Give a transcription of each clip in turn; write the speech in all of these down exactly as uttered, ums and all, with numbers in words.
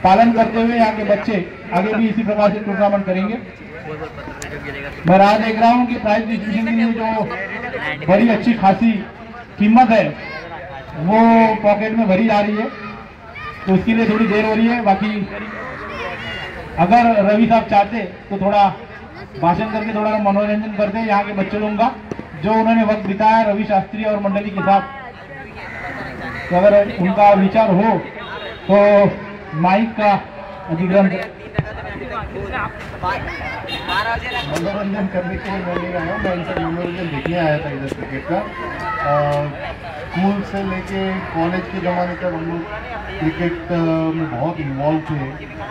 पालन करते हुए यहाँ के बच्चे आगे भी इसी प्रकार से टूर्नामेंट करेंगे। मैं राह देख रहा हूँ कि प्राइज डिस्ट्रीब्यूशन के लिए जो बड़ी अच्छी खासी कीमत है वो पॉकेट में भरी जा रही है, तो उसके लिए थोड़ी देर हो रही है। बाकी अगर रवि साहब चाहते तो थोड़ा भाषण करके थोड़ा मनोरंजन करते हैं यहाँ के बच्चे लोगों का, जो उन्होंने वक्त बिताया रवि शास्त्री और मंडली के साथ। तो अगर उनका विचार हो तो माइक का अधिग्रहण मनोरंजन करने के लिए मैं नहीं आया हूँ, मैं इनसे मनोरंजन देखने आया था इधर क्रिकेट का। स्कूल से लेके कॉलेज के ज़माने तक हम लोग क्रिकेट में बहुत इन्वॉल्व थे।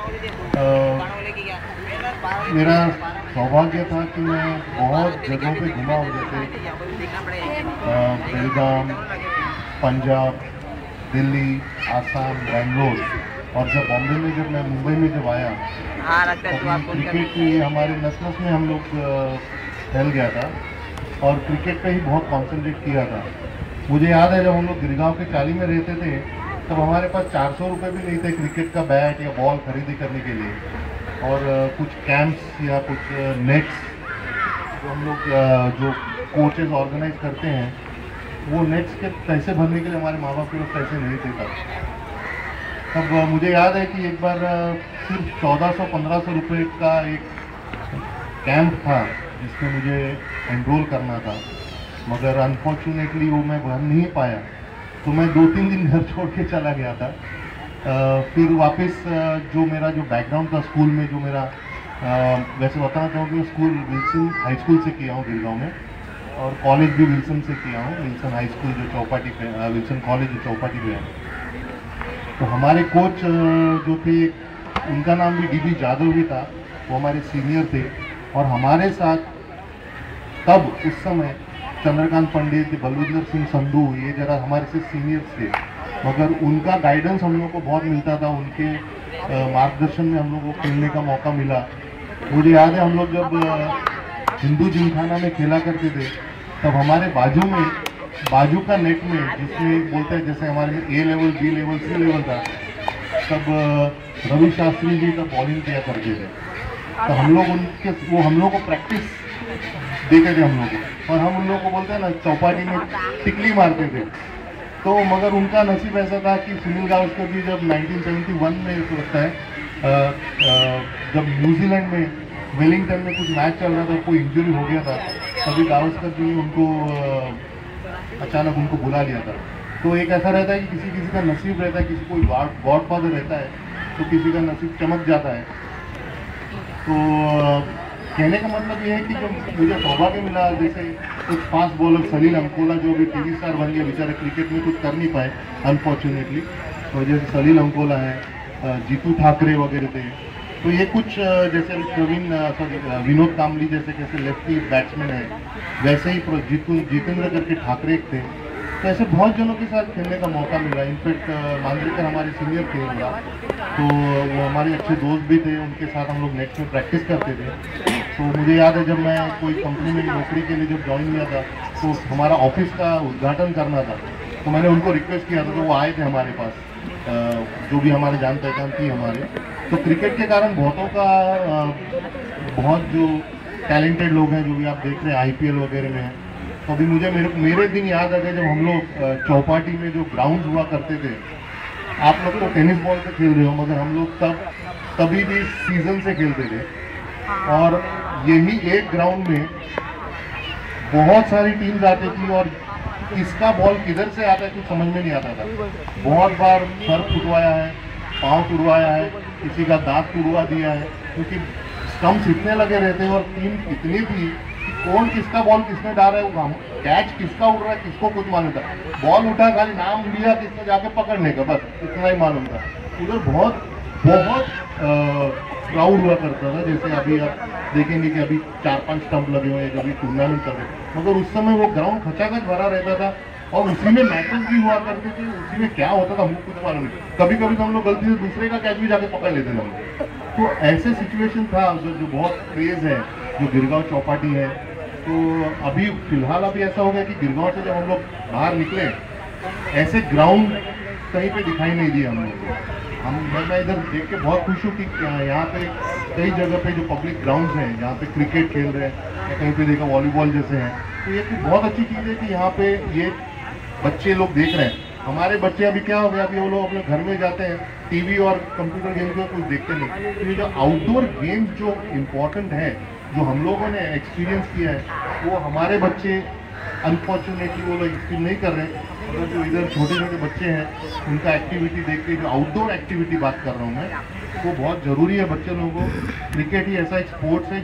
आ, मेरा सौभाग्य था कि मैं बहुत जगहों पे घुमा हूँ, जैसे बेलगाम, पंजाब, दिल्ली, आसाम, बेंगलोर, और जब बॉम्बे में जब मैं मुंबई में जब आया तो क्रिकेट ये हमारे नस नस में हम लोग फैल गया था और क्रिकेट पे ही बहुत कंसंट्रेट किया था। मुझे याद है जब हम लोग गिरगांव के चाली में रहते थे तब हमारे पास चार सौ रुपये भी नहीं थे क्रिकेट का बैट या बॉल खरीदी करने के लिए, और कुछ कैंप्स या कुछ नेट्स जो हम लोग जो कोचेस ऑर्गेनाइज करते हैं वो नेट्स के पैसे भरने के लिए हमारे माँ बाप के पास पैसे नहीं थे तब। तब मुझे याद है कि एक बार सिर्फ चौदह सौ पंद्रह सौ रुपये का एक कैंप था जिसमें मुझे एनरोल करना था, मगर अनफॉर्चुनेटली वो मैं भर नहीं पाया, तो मैं दो तीन दिन घर छोड़ के चला गया था। आ, फिर वापस जो मेरा जो बैकग्राउंड था स्कूल में, जो मेरा आ, वैसे बताना चाहूँ कि स्कूल विल्सन हाई स्कूल से किया हूँ गिरगांव में, और कॉलेज भी विल्सन से किया हूँ, विल्सन हाई स्कूल जो चौपाटी पे, विल्सन कॉलेज जो चौपाटी पे है। तो हमारे कोच जो थे उनका नाम भी डी बी जादव भी था, वो हमारे सीनियर थे, और हमारे साथ तब उस समय चंद्रकांत पंडित, बलविंदर सिंह संधू, ये जरा हमारे से सीनियर्स थे, मगर उनका गाइडेंस हम लोग को बहुत मिलता था, उनके मार्गदर्शन में हम लोग को खेलने का मौका मिला। मुझे याद है हम लोग जब हिंदू जिमखाना में खेला करते थे तब हमारे बाजू में बाजू का नेट में, जिसमें बोलते हैं जैसे हमारे में A level, B level, C level था, तब रवि शास्त्री जी का बॉलिंग किया करते थे। तो हम लोग उनके वो हम लोग को प्रैक्टिस देते थे हम लोग को, और हम उन लोगों को बोलते हैं ना चौपाटी में टिकली मारते थे। तो मगर उनका नसीब ऐसा था कि सुनील गावस्कर जी जब नाइनटीन सेवेंटी वन में लगता है आ, आ, जब न्यूजीलैंड में वेलिंगटन में कुछ मैच चल रहा था, कोई इंजरी हो गया था, तभी गावस्कर जी ने उनको आ, अचानक उनको बुला लिया था। तो एक ऐसा रहता है कि किसी किसी का नसीब रहता है, किसी कोई गॉड फादर रहता है तो किसी का नसीब चमक जाता है। तो कहने का मतलब ये है कि जो मुझे सौभाग्य मिला, जैसे एक फास्ट बॉलर सलील अंकोला जो भी टीवी स्टार बन गया, बेचारे क्रिकेट में कुछ कर नहीं पाए अनफॉर्चुनेटली, तो जैसे सलील अंकोला है, जीतू ठाकरे वगैरह थे। तो ये कुछ जैसे प्रवीण सॉरी विनोद कामली जैसे कैसे लेफ्टी बैट्समैन है, वैसे ही जीतू जितेंद्र करके ठाकरे थे। तो ऐसे बहुत जनों के साथ खेलने का मौका मिला। इनफैक्ट मांद्रेकर हमारे सीनियर थे उनका, तो वो हमारे अच्छे दोस्त भी थे, उनके साथ हम लोग नेक्स्ट में प्रैक्टिस करते थे। तो मुझे याद है जब मैं कोई कंपनी में नौकरी के लिए जब ज्वाइन किया था तो हमारा ऑफिस का उद्घाटन करना था, तो मैंने उनको रिक्वेस्ट किया था, तो वो आए थे हमारे पास, जो भी हमारे जान पहचान थी हमारे। तो क्रिकेट के कारण बहुतों का बहुत जो टैलेंटेड लोग हैं जो भी आप देख रहे हैं आई पी एल वगैरह में, तो अभी मुझे मेरे मेरे दिन याद आ गए जब हम लोग चौपाटी में जो ग्राउंड हुआ करते थे। आप लोग तो टेनिस बॉल से खेल रहे हो, मगर हम लोग तब तभी भी सीजन से खेलते थे, और यही एक ग्राउंड में बहुत सारी टीम्स आती थी, और किसका बॉल किधर से आता है कुछ समझ में नहीं आता था। बहुत बार सर फुटवाया है, पाँव टुड़वाया है, किसी का दांत टुड़वा दिया है, क्योंकि स्टम्प्स इतने लगे रहते हैं और टीम इतनी थी कि कौन किसका बॉल किसने डाल रहा है, वो कैच किसका उड़ रहा है किसको कुछ मालूम था। बॉल उठा खाली नाम लिया किसने जाके पकड़ने का, बस इतना ही मालूम था। उधर बहुत बहुत क्राउड हुआ करता था। जैसे अभी आप देखेंगे कि अभी चार पांच स्टंप लगे हुए हैं, अभी टूर्नामेंट कर रहे हैं, मगर उस समय वो ग्राउंड खचाखच भरा रहता था, और उसी में मैचेस भी हुआ करते थे। उसी में क्या होता था हमको कुछ मालूम नहीं। कभी कभी तो हम लोग गलती से दूसरे का कैच भी जाके पकड़ लेते थे हम लोग। तो ऐसे सिचुएशन था जो जो बहुत क्रेज है जो गिरगांव चौपाटी है। तो अभी फिलहाल अभी ऐसा हो गया कि गिरगांव से जब हम लोग बाहर निकले, ऐसे ग्राउंड कहीं पे दिखाई नहीं दिया हम लोग को। हम मैं मैं इधर देख के बहुत खुश हूँ कि यहाँ पे कई जगह पे जो पब्लिक ग्राउंड्स हैं जहाँ पे क्रिकेट खेल रहे हैं या कहीं पे देखा वॉलीबॉल जैसे हैं, तो ये बहुत अच्छी चीज़ है कि यहाँ पे ये बच्चे लोग देख रहे हैं। हमारे बच्चे अभी क्या हो गया, अभी वो लोग अपने घर में जाते हैं, टीवी और कंप्यूटर गेम को कुछ देखते नहीं। तो ये जो आउटडोर गेम्स जो इम्पोर्टेंट है, जो हम लोगों ने एक्सपीरियंस किया है, वो हमारे बच्चे अनफॉर्चुनेटली वो लोग एक्सपीरियंस नहीं कर रहे। अगर जो इधर छोटे छोटे बच्चे हैं उनका एक्टिविटी देख के, जो आउटडोर एक्टिविटी बात कर रहा हूँ मैं, वो बहुत ज़रूरी है बच्चे लोगों को। क्रिकेट ही ऐसा एक स्पोर्ट्स है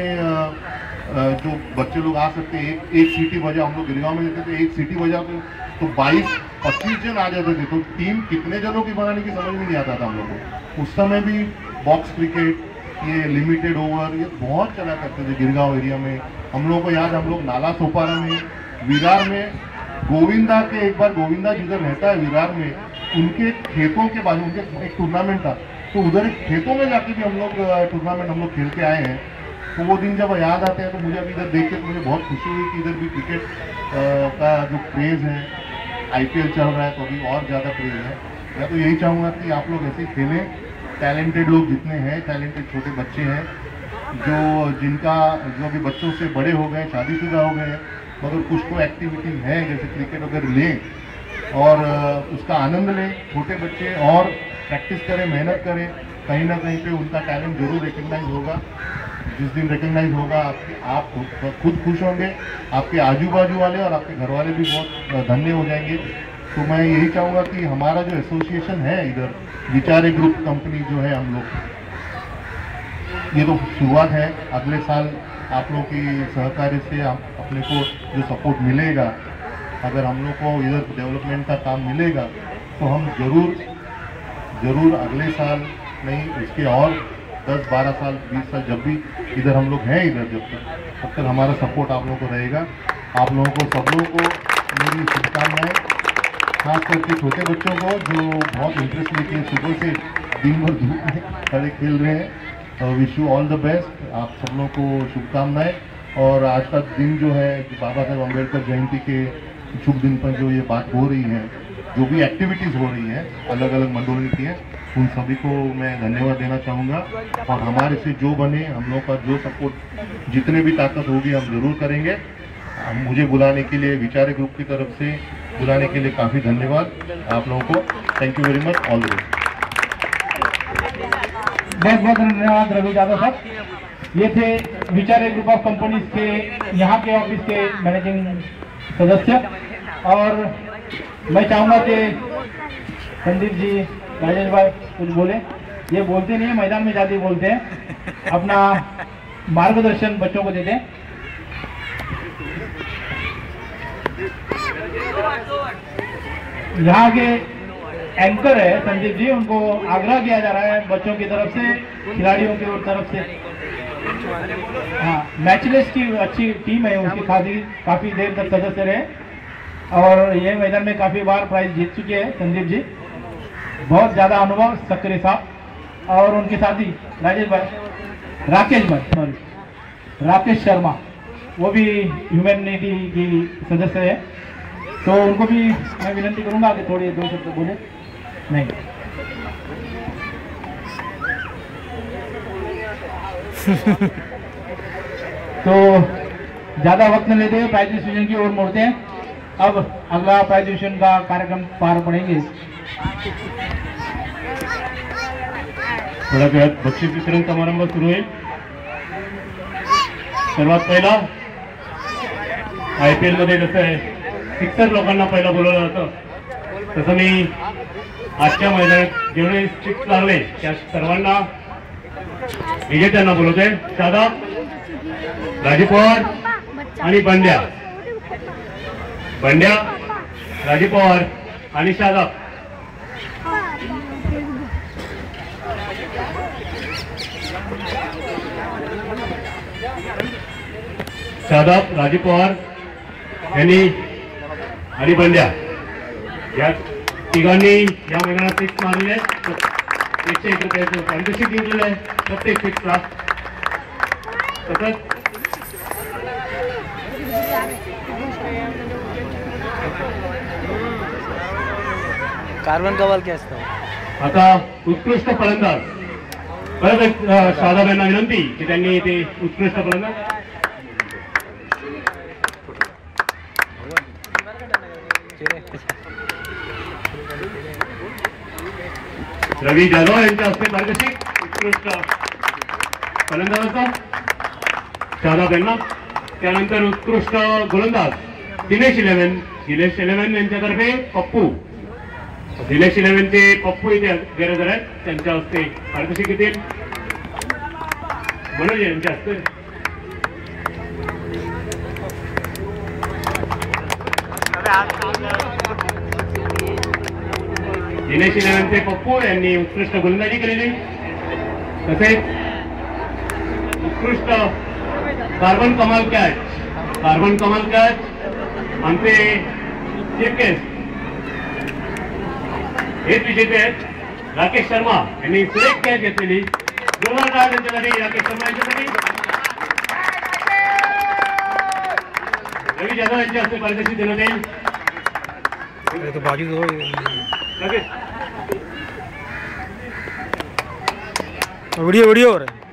जिसमें जो बच्चे लोग आ सकते हैं। एक एक सीटी बजा, हम लोग गिरगांव में देते थे, एक सीटी बजा तो बाईस पच्चीस जन आ जाते थे। तो टीम कितने जनों की बनाने की समझ में नहीं आता था हम लोग को। उस समय भी बॉक्स क्रिकेट, ये लिमिटेड ओवर, ये बहुत चला करते थे गिरगांव एरिया में। हम लोगों को याद, हम लोग नाला सोपारा में, विरार में, गोविंदा के एक बार गोविंदा जिधर रहता है विरार में, उनके खेतों के बाजू उनके एक टूर्नामेंट था, तो उधर खेतों में जाके भी हम लोग टूर्नामेंट हम लोग खेल के आए हैं। तो वो दिन जब याद आते हैं तो मुझे अभी इधर देख के तो मुझे बहुत खुशी हुई कि इधर भी क्रिकेट का जो क्रेज़ है, आईपीएल चल रहा है तो अभी और ज़्यादा क्रेज़ है। मैं तो यही चाहूँगा कि आप लोग ऐसे ही खेलें। टैलेंटेड लोग जितने हैं, टैलेंटेड छोटे बच्चे हैं जो जिनका जो भी बच्चों से बड़े हो गए, शादीशुदा हो गए, मगर कुछ तो एक्टिविटी है जैसे क्रिकेट वगैरह लें और उसका आनंद लें। छोटे बच्चे और प्रैक्टिस करें, मेहनत करें, कहीं ना कहीं पे उनका टैलेंट जरूर रिकग्नाइज होगा। जिस दिन रिकग्नाइज होगा आपके आप खुद खुश होंगे, आपके आजू बाजू वाले और आपके घर वाले भी बहुत धन्य हो जाएंगे। तो मैं यही चाहूँगा कि हमारा जो एसोसिएशन है इधर, विचारे ग्रुप कंपनी जो है हम लोग, ये तो शुरुआत है। अगले साल आप लोगों की सहकार्य से आप अपने को जो सपोर्ट मिलेगा, अगर हम लोग को इधर डेवलपमेंट का काम मिलेगा तो हम ज़रूर ज़रूर अगले साल नहीं, इसके और दस बारह साल बीस साल जब भी इधर हम लोग हैं इधर, जब तक तब तक हमारा सपोर्ट आप लोगों को रहेगा। आप लोगों को, सब लोगों को मेरी शुभकामनाएँ, खास करके छोटे बच्चों को जो बहुत इंटरेस्ट लेके सुबह से दिन भर धूप में खड़े खेल रहे हैं। Wish you all the best, आप सब लोगों को शुभकामनाएं। और आज का दिन जो है, बाबा साहेब अम्बेडकर जयंती के शुभ दिन पर जो ये बात हो रही है, जो भी एक्टिविटीज़ हो रही हैं अलग अलग मंडलों की हैं, उन सभी को मैं धन्यवाद देना चाहूँगा। और हमारे से जो बने, हम लोग का जो सपोर्ट जितने भी ताकत होगी हम ज़रूर करेंगे। मुझे बुलाने के लिए, विचारे ग्रुप की तरफ से बुलाने के लिए काफ़ी धन्यवाद आप लोगों को। Thank you very much, all the best. बहुत बहुत धन्यवाद रवि यादव साहब। ये थे विचारे ग्रुप ऑफ कंपनीज के यहाँ के ऑफिस के मैनेजिंग सदस्य। और मैं चाहूँगा कि संदीप जी, राजेश भाई कुछ बोले। ये बोलते नहीं है, मैदान में ज़्यादा बोलते हैं, अपना मार्गदर्शन बच्चों को देते हैं। यहाँ के एंकर है संदीप जी, उनको आग्रह किया जा रहा है बच्चों की तरफ से, खिलाड़ियों की तरफ से। हाँ, मैचलेस की अच्छी टीम है, उसकी खासी काफ़ी देर तक सदस्य रहे और ये मैदान में काफ़ी बार प्राइज जीत चुके हैं संदीप जी। बहुत ज़्यादा अनुभव, सक्रिय साहब। और उनके साथी राजेश भाई, राकेश भाई सॉरी राकेश शर्मा, वो भी ह्यूमैनिटी की सदस्य है। तो उनको भी मैं विनती करूंगा कि थोड़ी दो शब्द बोले। नहीं तो ज़्यादा वक्त न लेते हुए प्राइज डिस्ट्रीब्यूशन की ओर मुड़ते हैं। अब अगला प्राइज डिस्ट्रीब्यूशन का कार्यक्रम पार पड़ेंगे। थोड्या वेळात बक्षीस वितरण समारंभ सुरू होईल। सर्वात पहिला आय पी एल मध्ये जसं आहे सिक्सर लोकांना पहिला बोलवलं जातं, तसं मी आजच्या मैदानात जेवढे सिक्स लागले त्या सर्वांना विजेत्यांना बोलवते। शादाब, राजू पवार आणि बंड्या, बंड्या, राजू पवार आणि शादाब। शादाब, राजू पवार यांनी आणि बंड्या या तिघांनी या मैदानात सिक्स मारलेले आहेत। एकशे एक रुपयाचं पारितोषिक जिंकलेलं आहे प्रत्येक सिक्सला। तसंच कार्बन कवल क्या असतं? आता उत्कृष्ट फलंदाज परत एक शारदाबाईंना विनंती की त्यांनी ते उत्कृष्ट फलंदाज रवी जाधव यांच्या हस्ते पारितोषिक उत्कृष्ट फलंदाजाचा शारदाबाईंना. त्यानंतर उत्कृष्ट गोलंदाज दिनेश इलेव्हन दिनेश इलेव्हन यांच्यातर्फे पप्पू दिनेश इलेव्हनचे पप्पू इथे गैरहजर आहेत, त्यांच्या हस्ते पारितोषिक येतील. मनोज यांच्या हस्ते दिनेश इलेव्हनचे पप्पू यांनी उत्कृष्ट गोलंदाजी केलेली. तसेच उत्कृष्ट कार्बन कमाल कॅच कार्बन कमाल कॅच आमचे चीफ गेस्ट हेच विजेते आहेत राकेश शर्मा यांनी सुरेख कॅच घेतलेली. जोरदार टाळ्या त्यांच्यासाठी राकेश शर्मा यांच्यासाठी. रवी जाधव यांच्या हस्ते पारितोषिक देण्यात येईल. व्हिडिओ व्हिडिओ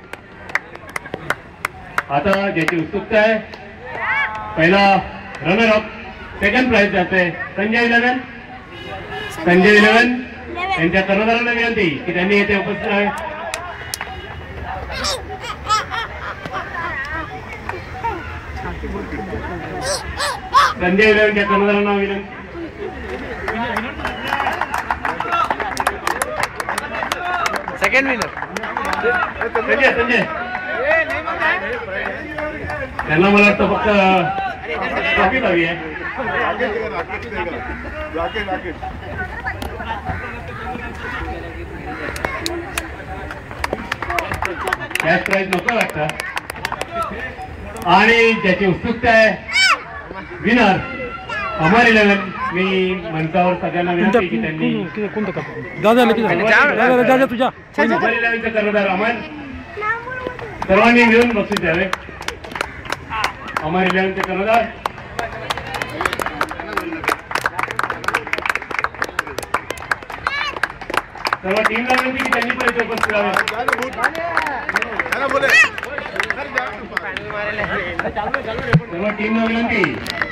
आता ज्याची उत्सुकता आहे पहिला रनर अप सेकंड प्राइज जाते संजय इलेव्हन संजय इलेव्हन यांच्या कर्णधारांना विनंती की त्यांनी येथे उपस्थित आहे. संजय इलेव्हनच्या कर्णधारांना विनंती. सेकंड विनर संजय संजय त्यांना मला वाटतं फक्त ट्रॉफी हवी आहे. कॅश प्राइज नको वाटतं. आणि ज्याची उत्सुकता आहे विनर अमर इलेव्हन. मी मंचावर सगळ्यांना विनंती की त्यांनी अमर इलेव्हनचे कर्णधार अमर सर्वांनी मिळून बक्षीस द्यावे. अमर इलेव्हनचे कर्णधार सर्व टीमला विनंती की त्यांनी पण इथे उपस्थित राहावे. सर्व टीमला विनंती